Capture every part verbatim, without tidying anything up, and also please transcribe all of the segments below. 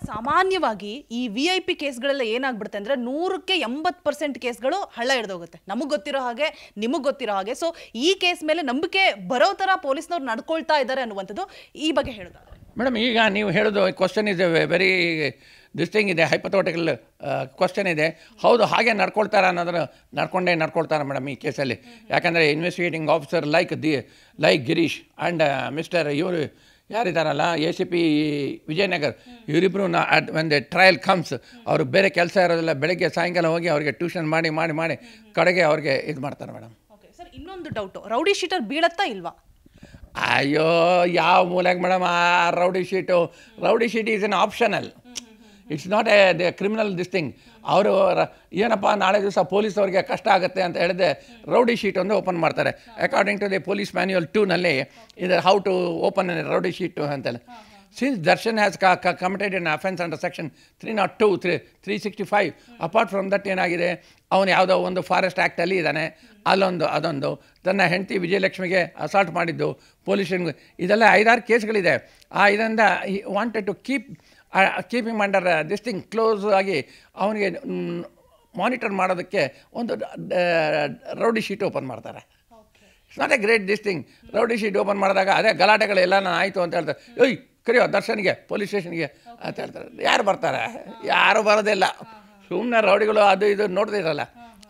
ಸಾಮಾನ್ಯವಾಗಿ ಈ V I P ಕೇಸ್ಗಳೆಲ್ಲ ಏನಾಗ್ಬಿಡುತ್ತೆ ಅಂದರೆ ನೂರಕ್ಕೆ ಎಂಬತ್ತು ಪರ್ಸೆಂಟ್ ಕೇಸ್ಗಳು ಹಳ್ಳ ಹಿಡ್ದೋಗುತ್ತೆ. ನಮಗೆ ಗೊತ್ತಿರೋ ಹಾಗೆ ನಿಮಗೆ ಗೊತ್ತಿರೋ ಹಾಗೆ. ಸೊ ಈ ಕೇಸ್ ಮೇಲೆ ನಂಬಿಕೆ ಬರೋ ಥರ ಪೊಲೀಸ್ನವ್ರು ನಡ್ಕೊಳ್ತಾ ಇದ್ದಾರೆ ಅನ್ನುವಂಥದ್ದು ಈ ಬಗ್ಗೆ ಹೇಳೋದಾದ್ರೆ ಮೇಡಮ್, ಈಗ ನೀವು ಹೇಳೋದು ಕ್ವಶನ್ ಇದೆ ವೆರಿ ದಿಸ್ ಥಿಂಗ್ ಇದೆ, ಹೈಪಥೋಟಿಕಲ್ ಕ್ವಶನ್ ಇದೆ. ಹೌದು, ಹಾಗೆ ನಡ್ಕೊಳ್ತಾರೆ ಅನ್ನೋದನ್ನು ನಡ್ಕೊಂಡೇ ನಡ್ಕೊಳ್ತಾರೆ ಮೇಡಮ್ ಈ ಕೇಸಲ್ಲಿ. ಯಾಕಂದರೆ investigating officer like the like Girish and mister ಇವರು ಯಾರಿದ್ದಾರಲ್ಲ ಎ ಸಿ ಪಿ ವಿಜಯನಗರ್, ಇವರಿಬ್ಬರು ನಾ ಒಂದು ಟ್ರಯಲ್ ಕಮ್ಸ್, ಅವರು ಬೇರೆ ಕೆಲಸ ಇರೋದಿಲ್ಲ, ಬೆಳಗ್ಗೆ ಸಾಯಂಕಾಲ ಹೋಗಿ ಅವರಿಗೆ ಟ್ಯೂಷನ್ ಮಾಡಿ ಮಾಡಿ ಮಾಡಿ ಕಡೆಗೆ ಅವ್ರಿಗೆ ಇದು ಮಾಡ್ತಾರೆ ಮೇಡಮ್. ಓಕೆ ಸರ್, ಇನ್ನೊಂದು ಡೌಟು, ರೌಡಿ ಶೀಟರ್ ಬೀಳತ್ತಾ ಇಲ್ವಾ? ಅಯ್ಯೋ, ಯಾವ ಮೂಲೆಗೆ ಮೇಡಮ್ ಆ rowdy sheet? Rowdy sheet is an optional, it's not a the criminal this thing. ಅವರು ಏನಪ್ಪ ನಾಳೆ ದಿವಸ ಪೊಲೀಸವ್ರಿಗೆ ಕಷ್ಟ ಆಗುತ್ತೆ ಅಂತ ಹೇಳಿದೆ ರೌಡಿ ಶೀಟ್ ಒಂದು ಓಪನ್ ಮಾಡ್ತಾರೆ. According to the police manual ಟೂನಲ್ಲಿ ಇದು how to open rowdy sheet ಅಂತೇಳಿ. Since Darshan has committed an offence under section three not to three three sixty five apart from that ಏನಾಗಿದೆ, ಅವನು ಯಾವುದೋ ಒಂದು ಫಾರೆಸ್ಟ್ ಆ್ಯಕ್ಟಲ್ಲಿ ಇದ್ದಾನೆ, ಅಲ್ಲೊಂದು ಅದೊಂದು ತನ್ನ ಹೆಂಡತಿ ವಿಜಯಲಕ್ಷ್ಮಿಗೆ ಅಸಾಲ್ಟ್ ಮಾಡಿದ್ದು ಪೊಲೀಸನ್ಗೆ, ಇದೆಲ್ಲ ಐದಾರು ಕೇಸ್ಗಳಿದೆ. ಆ ಇದರಿಂದ wanted to keep keeping under this thing close ಆಗಿ ಅವನಿಗೆ ಮಾನಿಟರ್ ಮಾಡೋದಕ್ಕೆ ಒಂದು ರೌಡಿ ಶೀಟ್ ಓಪನ್ ಮಾಡ್ತಾರೆ. It's not a great this thing. Rowdy sheet open ಮಾಡಿದಾಗ ಅದೇ ಗಲಾಟೆಗಳೆಲ್ಲ ಆಯಿತು ಅಂತ ಹೇಳ್ತಾರೆ. ಏಯ್ ಕರಿಯೋ ದರ್ಶನ್ಗೆ ಪೊಲೀಸ್ ಸ್ಟೇಷನ್ಗೆ ಅಂತ ಹೇಳ್ತಾರೆ. ಯಾರು ಬರ್ತಾರೆ? ಯಾರು ಬರೋದಿಲ್ಲ. ಸುಮ್ಮನೆ ರೌಡಿಗಳು ಅದು ಇದು ನೋಡ್ದಿರಲ್ಲ.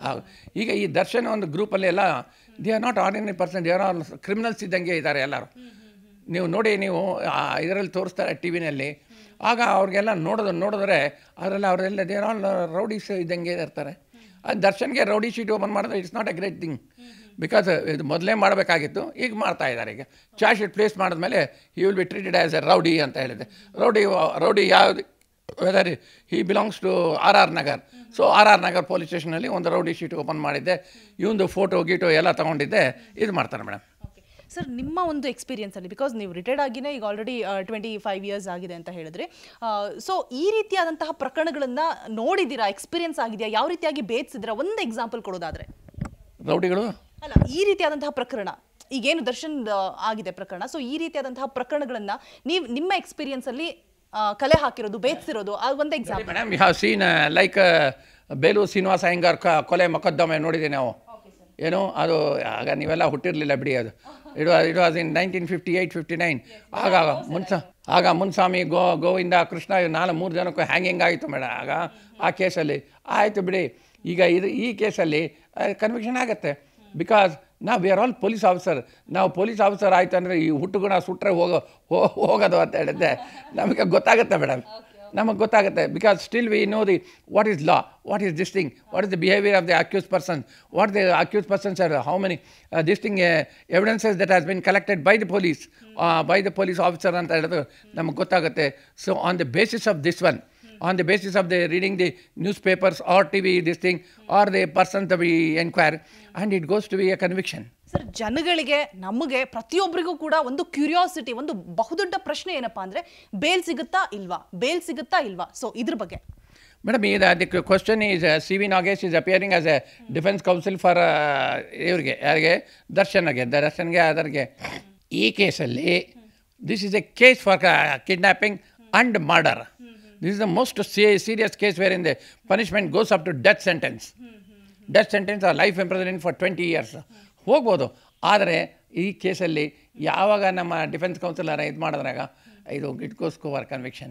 ಈಗ ಈ ದರ್ಶನ್ ಒಂದು ಗ್ರೂಪಲ್ಲಿ ಎಲ್ಲ they are not ordinary person, they are all criminals ಇದ್ದಂಗೆ ಇದ್ದಾರೆ ಎಲ್ಲರೂ. ನೀವು ನೋಡಿ, ನೀವು ಇದರಲ್ಲಿ ತೋರಿಸ್ತಾರೆ ಟಿ ವಿನಲ್ಲಿ, ಆಗ ಅವ್ರಿಗೆಲ್ಲ ನೋಡೋದು ನೋಡಿದ್ರೆ ಅವರೆಲ್ಲ ಅವರೆಲ್ಲ ದೇ ಆರ್ ಆಲ್ ರೌಡೀಸ್ ಇದ್ದಂಗೆ ಇರ್ತಾರೆ. ಅದು ದರ್ಶನ್ಗೆ ರೌಡಿ ಶೀಟ್ ಓಪನ್ ಮಾಡಿದ್ರೆ it's not a great thing, because ಇದು ಮೊದಲೇ ಮಾಡಬೇಕಾಗಿತ್ತು, ಈಗ ಮಾಡ್ತಾ ಇದ್ದಾರೆ. ಈಗ ಚಾರ್ಜ್ ಶೀಟ್ ಪ್ಲೇಸ್ ಮಾಡಿದ್ಮೇಲೆ he will be treated as a rowdy ಅಂತ ಹೇಳಿದೆ. ರೌಡಿ ರೌಡಿ ಯಾವುದು whether he belongs to R R Nagar. So R R Nagar police ಸ್ಟೇಷನಲ್ಲಿ ಒಂದು ರೌಡಿ ಶೀಟ್ ಓಪನ್ ಮಾಡಿದ್ದೆ, ಇವಂದು ಫೋಟೋ ಗೀಟೋ ಎಲ್ಲ ತೊಗೊಂಡಿದ್ದೆ, ಇದು ಮಾಡ್ತಾರೆ ಮೇಡಮ್. ಸರ್, ನಿಮ್ಮ ಒಂದು ಎಕ್ಸ್ಪೀರಿಯನ್ಸಲ್ಲಿ, ಬಿಕಾಸ್ ನೀವು ರಿಟೈರ್ಡ್ ಆಗಿನೇ ಈಗ ಆಲ್ರೆಡಿ ಟ್ವೆಂಟಿ ಫೈವ್ ಇಯರ್ಸ್ ಆಗಿದೆ ಅಂತ ಹೇಳಿದ್ರೆ, ಸೊ ಈ ರೀತಿಯಾದಂತಹ ಪ್ರಕರಣಗಳನ್ನು ನೋಡಿದ್ದೀರಾ, ಎಕ್ಸ್ಪೀರಿಯನ್ಸ್ ಆಗಿದೆಯಾ, ಯಾವ ರೀತಿಯಾಗಿ ಭೇದಿಸಿದ್ದೀರಾ? ಒಂದು ಎಕ್ಸಾಂಪಲ್ ಕೊಡೋದಾದರೆ. ರೌಡಿಗಳು ಅಲ್ಲ, ಈ ರೀತಿಯಾದಂತಹ ಪ್ರಕರಣ ಈಗೇನು ದರ್ಶನ್ ಆಗಿದೆ ಪ್ರಕರಣ, ಸೊ ಈ ರೀತಿಯಾದಂತಹ ಪ್ರಕರಣಗಳನ್ನು ನೀವು ನಿಮ್ಮ ಎಕ್ಸ್ಪೀರಿಯನ್ಸಲ್ಲಿ ಕಲೆ ಹಾಕಿರೋದು, ಭೇದಿಸಿರೋದು, ಆ ಒಂದು example. Madam, you have seen like Belur Srinivasa Iyengar ಕೊಲೆ ಮೊಕದ್ದಮೆ ನೋಡಿದ್ದೀವಿ ನಾವು. ಏನು ಅದು ಆಗ ನೀವೆಲ್ಲ ಹುಟ್ಟಿರಲಿಲ್ಲ ಬಿಡಿ. ಅದು it was it was in nineteen fifty eight fifty nine ಆಗ ಮುನ್ಸ ಆಗ ಮುನ್ಸ್ವಾಮಿ ಗೋ ಗೋವಿಂದ ಕೃಷ್ಣ ನಾಲ್ಕು ಮೂರು ಜನಕ್ಕೂ ಹ್ಯಾಂಗಿಂಗ್ ಆಯಿತು ಮೇಡಮ್ ಆಗ ಆ ಕೇಸಲ್ಲಿ. ಆಯಿತು ಬಿಡಿ. ಈಗ ಇದು ಈ ಕೇಸಲ್ಲಿ ಕನ್ವಿಕ್ಷನ್ ಆಗುತ್ತೆ, ಬಿಕಾಸ್ ನಾವು we are all police officer. ನಾವು ಪೊಲೀಸ್ ಆಫೀಸರ್ ಆಯಿತು ಅಂದರೆ ಈ ಹುಟ್ಟುಗುಣ ಸುಟ್ಟರೆ ಹೋಗೋ ಹೋಗೋದು ಅಂತ ಹೇಳಿದ್ದೆ ನಮಗೆ ಗೊತ್ತಾಗುತ್ತೆ ಮೇಡಮ್, ನಮಗೆ ಗೊತ್ತಾಗುತ್ತೆ. Because still we know the what is law, what is this thing, what is the behaviour of the accuse person, what the accuse persons are, how many this thing evidences that has been collected by the police by the police officer ಅಂತ ಹೇಳಿದ್ರು ನಮಗೆ ಗೊತ್ತಾಗುತ್ತೆ. So on the basis of this one, on the basis of the reading the newspapers or T V, this thing, or the person to be inquired, and it goes to be a conviction. Sir, ಜನಗಳಿಗೆ, ನಮಗೆ, ಪ್ರತಿಯೊಬ್ಬರಿಗೂ ಕೂಡ ಒಂದು curiosity, ಒಂದು ಬಹುದೊಡ್ಡ ಪ್ರಶ್ನೆ ಏನಪ್ಪಾ ಅಂದರೆ ಬೇಲ್ ಸಿಗುತ್ತಾ ಇಲ್ವಾ, ಬೇಲ್ ಸಿಗುತ್ತಾ ಇಲ್ವಾ? ಸೊ ಇದ್ರ ಬಗ್ಗೆ ಮೇಡಮ್, ಈ the question is C V Nagesh is appearing as a defence counsel for ಇವ್ರಿಗೆ, ಯಾರಿಗೆ, ದರ್ಶನ್ಗೆ ದರ್ಶನ್ಗೆ ಅದರಿಗೆ. ಈ ಕೇಸಲ್ಲಿ this is a case for kidnapping and murder. This is the most serious case wherein the punishment goes up to death sentence. Death sentence or life imprisonment for twenty years ಹೋಗ್ಬೋದು. ಆದರೆ ಈ ಕೇಸಲ್ಲಿ ಯಾವಾಗ ನಮ್ಮ ಡಿಫೆನ್ಸ್ ಕೌನ್ಸಿಲರ್ ಇದು ಮಾಡಿದ್ರಾಗ ಇದು it goes for conviction.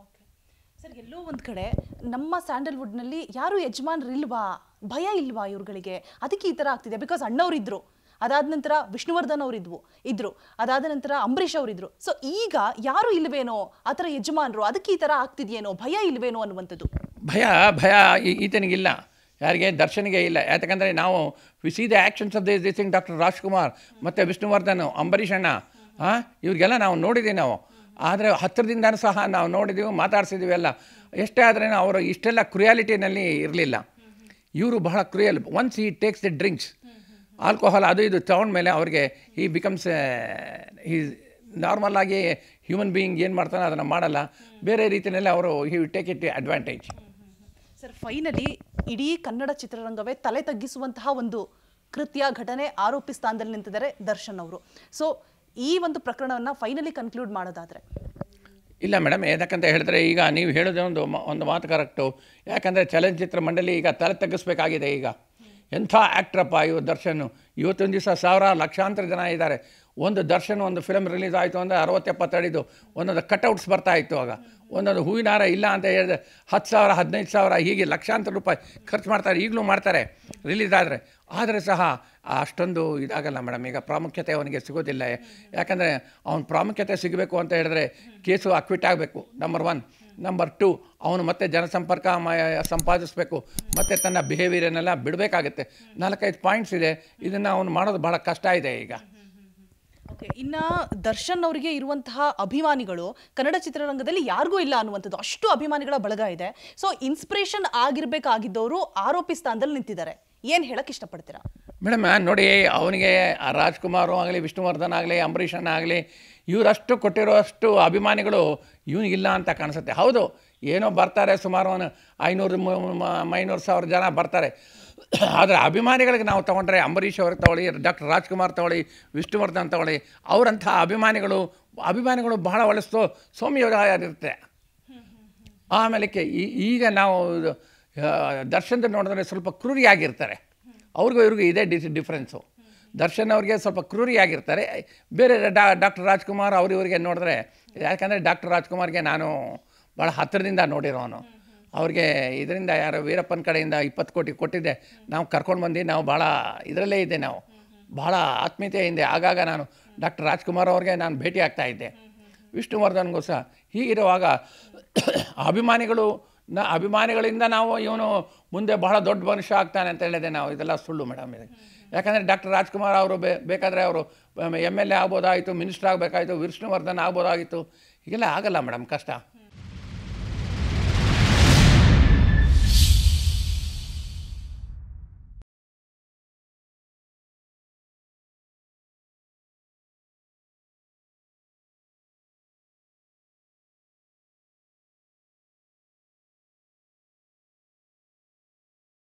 Sir, ಎಲ್ಲೋ ಒಂದು ಕಡೆ ನಮ್ಮ ಸ್ಯಾಂಡಲ್ವುಡ್ನಲ್ಲಿ ಯಾರು ಯಜಮಾನ್ರು ಇಲ್ವಾ, ಭಯ ಇಲ್ವಾ ಇವ್ರುಗಳಿಗೆ, ಅದಕ್ಕೆ ಈ ಥರ ಆಗ್ತಿದೆ. ಬಿಕಾಸ್ ಅಣ್ಣವರಿದ್ದರು, ಅದಾದ ನಂತರ ವಿಷ್ಣುವರ್ಧನ್ ಅವರಿದ್ವು ಇದ್ರು, ಅದಾದ ನಂತರ ಅಂಬರೀಷ್ ಅವರಿದ್ರು. ಸೊ ಈಗ ಯಾರು ಇಲ್ವೇನೋ ಆ ಥರ ಯಜಮಾನರು, ಅದಕ್ಕೆ ಈ ಥರ ಆಗ್ತಿದೆಯೇನೋ, ಭಯ ಇಲ್ವೇನೋ ಅನ್ನುವಂಥದ್ದು. ಭಯ ಭಯ ಈತನಿಗಿಲ್ಲ, ಯಾರಿಗೆ, ದರ್ಶನಿಗೆ ಇಲ್ಲ. ಯಾಕಂದರೆ ನಾವು we see the actions of this this thing. Doctor Rajkumar ಮತ್ತು ವಿಷ್ಣುವರ್ಧನ್, ಅಂಬರೀಷ್ ಅಣ್ಣ, ಹಾಂ ಇವ್ರಿಗೆಲ್ಲ ನಾವು ನೋಡಿದ್ದೀವಿ ನಾವು. ಆದರೆ ಹತ್ತಿರದಿಂದನೂ ಸಹ ನಾವು ನೋಡಿದ್ದೀವಿ, ಮಾತಾಡ್ಸಿದ್ದೀವಿ ಎಲ್ಲ. ಎಷ್ಟೇ ಆದರೆ ಅವರು ಇಷ್ಟೆಲ್ಲ ಕ್ರುಯಾಲಿಟಿನಲ್ಲಿ ಇರಲಿಲ್ಲ. ಇವರು ಬಹಳ cruel. Once he takes the drinks, alcohol ಅದು ಇದು ತಗೊಂಡ್ಮೇಲೆ ಅವ್ರಿಗೆ ಈ ಬಿಕಮ್ಸ್ ಈ ನಾರ್ಮಲ್ ಆಗಿ ಹ್ಯೂಮನ್ ಬೀಯಿಂಗ್ ಏನು ಮಾಡ್ತಾನೆ ಅದನ್ನು ಮಾಡಲ್ಲ, ಬೇರೆ ರೀತಿಯಲ್ಲಿ ಅವರು he take it advantage. Sir, finally ಇಡೀ ಕನ್ನಡ ಚಿತ್ರರಂಗವೇ ತಲೆ ತಗ್ಗಿಸುವಂತಹ ಒಂದು ಕೃತ್ಯ, ಘಟನೆ, ಆರೋಪಿ ಸ್ಥಾನದಲ್ಲಿ ನಿಂತಿದ್ದಾರೆ ದರ್ಶನ್ ಅವರು. ಸೊ ಈ ಒಂದು ಪ್ರಕರಣವನ್ನು ಫೈನಲಿ ಕನ್ಕ್ಲೂಡ್ ಮಾಡೋದಾದರೆ ಇಲ್ಲ ಮೇಡಮ್, ಏನಕ್ಕಂತ ಹೇಳಿದ್ರೆ ಈಗ ನೀವು ಹೇಳೋದೇ ಒಂದು ಮ- ಒಂದು ಮಾತು ಕರೆಕ್ಟು. ಯಾಕಂದರೆ ಚಲನಚಿತ್ರ ಮಂಡಳಿ ಈಗ ತಲೆ ತಗ್ಗಿಸ್ಬೇಕಾಗಿದೆ. ಈಗ ಎಂಥ ಆ್ಯಕ್ಟ್ರಪ್ಪ ಇವು ದರ್ಶನ್. ಇವತ್ತೊಂದು ದಿವಸ ಸಾವಿರ ಲಕ್ಷಾಂತರ ಜನ ಇದ್ದಾರೆ. ಒಂದು ದರ್ಶನ್ ಒಂದು ಫಿಲಮ್ ರಿಲೀಸ್ ಆಯಿತು ಅಂದರೆ ಅರವತ್ತು ಎಪ್ಪತ್ತಡಿದು ಒಂದೊಂದು ಕಟ್ಔಟ್ಸ್ ಬರ್ತಾ ಇತ್ತು. ಆಗ ಒಂದೊಂದು ಹೂವಿನಾರ ಇಲ್ಲ ಅಂತ ಹೇಳಿದ್ರೆ ಹತ್ತು ಸಾವಿರ ಹದಿನೈದು ಸಾವಿರ ಹೀಗೆ ಲಕ್ಷಾಂತರ ರೂಪಾಯಿ ಖರ್ಚು ಮಾಡ್ತಾರೆ. ಈಗಲೂ ಮಾಡ್ತಾರೆ ರಿಲೀಸ್ ಆದರೆ. ಆದರೆ ಸಹ ಅಷ್ಟೊಂದು ಇದಾಗಲ್ಲ ಮೇಡಮ್. ಈಗ ಪ್ರಾಮುಖ್ಯತೆ ಅವನಿಗೆ ಸಿಗೋದಿಲ್ಲ. ಯಾಕಂದರೆ ಅವನ ಪ್ರಾಮುಖ್ಯತೆ ಸಿಗಬೇಕು ಅಂತ ಹೇಳಿದ್ರೆ ಕೇಸು ಅಕ್ವಿಟ್ ಆಗಬೇಕು, ನಂಬರ್ ಒನ್. ನಂಬರ್ ಟು, ಅವನು ಮತ್ತೆ ಜನಸಂಪರ್ಕ ಮ ಸಂಪಾದಿಸಬೇಕು, ಮತ್ತು ತನ್ನ ಬಿಹೇವಿಯರನ್ನೆಲ್ಲ ಬಿಡಬೇಕಾಗುತ್ತೆ. ನಾಲ್ಕೈದು ಪಾಯಿಂಟ್ಸ್ ಇದೆ. ಇದನ್ನು ಅವನು ಮಾಡೋದು ಭಾಳ ಕಷ್ಟ ಇದೆ ಈಗ. ಓಕೆ, ಇನ್ನು ದರ್ಶನ್ ಅವರಿಗೆ ಇರುವಂತಹ ಅಭಿಮಾನಿಗಳು ಕನ್ನಡ ಚಿತ್ರರಂಗದಲ್ಲಿ ಯಾರಿಗೂ ಇಲ್ಲ ಅನ್ನುವಂಥದ್ದು, ಅಷ್ಟು ಅಭಿಮಾನಿಗಳ ಬಳಗ ಇದೆ. ಸೊ ಇನ್ಸ್ಪಿರೇಷನ್ ಆಗಿರ್ಬೇಕಾಗಿದ್ದವರು ಆರೋಪಿ ಸ್ಥಾನದಲ್ಲಿ ನಿಂತಿದ್ದಾರೆ. ಏನು ಹೇಳಕ್ಕೆ ಇಷ್ಟಪಡ್ತೀರಾ? ಮೇಡಮ್ ನೋಡಿ, ಅವನಿಗೆ ರಾಜ್ಕುಮಾರು ಆಗಲಿ, ವಿಷ್ಣುವರ್ಧನ್ ಆಗಲಿ, ಅಂಬರೀಷನ್ ಆಗಲಿ, ಇವರಷ್ಟು ಕೊಟ್ಟಿರೋಷ್ಟು ಅಭಿಮಾನಿಗಳು ಇವನಿಗಿಲ್ಲ ಅಂತ ಕಾಣಿಸುತ್ತೆ. ಹೌದು, ಏನೋ ಬರ್ತಾರೆ, ಸುಮಾರು ಒಂದು ಐನೂರು ಐನೂರು ಸಾವಿರ ಜನ ಬರ್ತಾರೆ. ಆದರೆ ಅಭಿಮಾನಿಗಳಿಗೆ ನಾವು ತೊಗೊಂಡ್ರೆ ಅಂಬರೀಷ್ ಅವ್ರಿಗೆ ತೊಗೊಳ್ಳಿ, ಡಾಕ್ಟರ್ ರಾಜ್ಕುಮಾರ್ ತೊಗೊಳ್ಳಿ, ವಿಷ್ಣುವರ್ಧನ್ ತೊಗೊಳ್ಳಿ, ಅವರಂಥ ಅಭಿಮಾನಿಗಳು ಅಭಿಮಾನಿಗಳು ಬಹಳ ಒಳ್ಳೆ ಸೋ ಸೌಮ್ಯವಾಗಿರುತ್ತೆ. ಆಮೇಲೆ ಈಗ ನಾವು ದರ್ಶನದ ನೋಡಿದ್ರೆ ಸ್ವಲ್ಪ ಕ್ರೂರಿಯಾಗಿರ್ತಾರೆ. ಅವ್ರಿಗೂ ಇವ್ರಿಗೂ ಇದೇ ಡಿ ಡಿಫ್ರೆನ್ಸು. ದರ್ಶನ್ ಅವ್ರಿಗೆ ಸ್ವಲ್ಪ ಕ್ರೂರಿಯಾಗಿರ್ತಾರೆ. ಬೇರೆ ಡಾ ಡಾಕ್ಟರ್ ರಾಜ್ಕುಮಾರ್ ಅವ್ರಿವ್ರಿಗೆ ನೋಡಿದ್ರೆ, ಯಾಕಂದರೆ ಡಾಕ್ಟರ್ ರಾಜ್ಕುಮಾರ್ಗೆ ನಾನು ಭಾಳ ಹತ್ತಿರದಿಂದ ನೋಡಿರೋನು. ಅವ್ರಿಗೆ ಇದರಿಂದ ಯಾರೋ ವೀರಪ್ಪನ ಕಡೆಯಿಂದ ಇಪ್ಪತ್ತು ಕೋಟಿ ಕೊಟ್ಟಿದ್ದೆ, ನಾವು ಕರ್ಕೊಂಡು ಬಂದು ನಾವು ಭಾಳ ಇದರಲ್ಲೇ ಇದ್ದೆ, ನಾವು ಭಾಳ ಆತ್ಮೀಯತೆಯಿಂದ ಆಗಾಗ ನಾನು ಡಾಕ್ಟರ್ ರಾಜ್ಕುಮಾರ್ ಅವ್ರಿಗೆ ನಾನು ಭೇಟಿ ಆಗ್ತಾಯಿದ್ದೆ, ವಿಷ್ಣುವರ್ಧನ್ಗೂ ಸಹ. ಹೀಗಿರುವಾಗ ಅಭಿಮಾನಿಗಳು ನ ಅಭಿಮಾನಿಗಳಿಂದ ನಾವು ಇವನು ಮುಂದೆ ಬಹಳ ದೊಡ್ಡ ಮನುಷ್ಯ ಆಗ್ತಾನೆ ಅಂತ ಹೇಳಿದೆ ನಾವು. ಇದೆಲ್ಲ ಸುಳ್ಳು ಮೇಡಮ್ ಇದು. ಯಾಕಂದರೆ ಡಾಕ್ಟರ್ ರಾಜ್ಕುಮಾರ್ ಅವರು ಬೇ ಬೇಕಾದರೆ ಅವರು ಎಮ್ ಎಲ್ ಎ ಆಗ್ಬೋದಾಯಿತು, ಮಿನಿಸ್ಟರ್ ಆಗಬೇಕಾಯಿತು, ವಿಷ್ಣುವರ್ಧನ್ ಆಗ್ಬೋದಾಗಿತ್ತು. ಹೀಗೆಲ್ಲ ಆಗಲ್ಲ ಮೇಡಮ್, ಕಷ್ಟ.